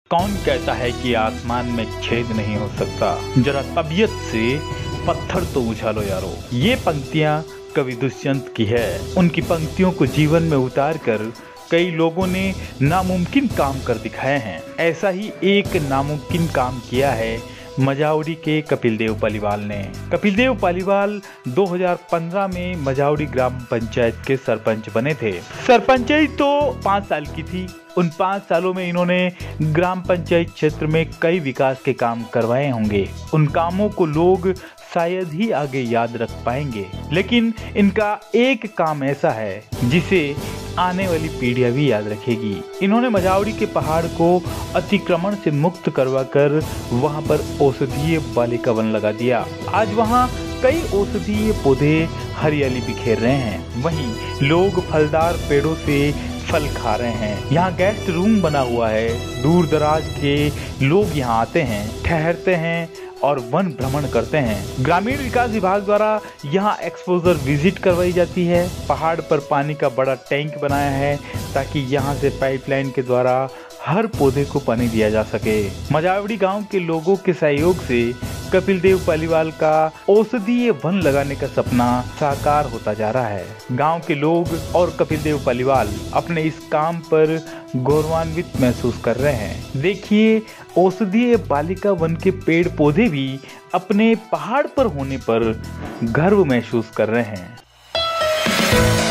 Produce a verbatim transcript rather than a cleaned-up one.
कौन कहता है कि आसमान में छेद नहीं हो सकता, जरा तबीयत से पत्थर तो उछालो यारो। ये पंक्तियां कवि दुष्यंत की है। उनकी पंक्तियों को जीवन में उतार कर कई लोगों ने नामुमकिन काम कर दिखाए हैं। ऐसा ही एक नामुमकिन काम किया है मजाउरी के कपिल देव पालीवाल ने। कपिल देव पालीवाल दो हज़ार पंद्रह में मजाउरी ग्राम पंचायत के सरपंच बने थे। सरपंचाई तो पाँच साल की थी। उन पाँच सालों में इन्होंने ग्राम पंचायत क्षेत्र में कई विकास के काम करवाए होंगे। उन कामों को लोग शायद ही आगे याद रख पाएंगे, लेकिन इनका एक काम ऐसा है जिसे आने वाली पीढ़ियां भी याद रखेगी। इन्होंने मजाउरी के पहाड़ को अतिक्रमण से मुक्त करवाकर वहां पर औषधीय बालिका वन लगा दिया। आज वहां कई औषधीय पौधे हरियाली बिखेर रहे हैं। वहीं लोग फलदार पेड़ों से फल खा रहे हैं। यहाँ गेस्ट रूम बना हुआ है। दूर दराज के लोग यहाँ आते हैं, ठहरते हैं और वन भ्रमण करते हैं। ग्रामीण विकास विभाग द्वारा यहाँ एक्सपोजर विजिट करवाई जाती है। पहाड़ पर पानी का बड़ा टैंक बनाया है ताकि यहाँ से पाइपलाइन के द्वारा हर पौधे को पानी दिया जा सके। मजावड़ी गांव के लोगों के सहयोग से कपिल देव पालीवाल का औषधीय वन लगाने का सपना साकार होता जा रहा है। गांव के लोग और कपिल देव पालीवाल अपने इस काम पर गौरवान्वित महसूस कर रहे हैं। देखिए, औषधीय बालिका वन के पेड़ पौधे भी अपने पहाड़ पर होने पर गर्व महसूस कर रहे हैं।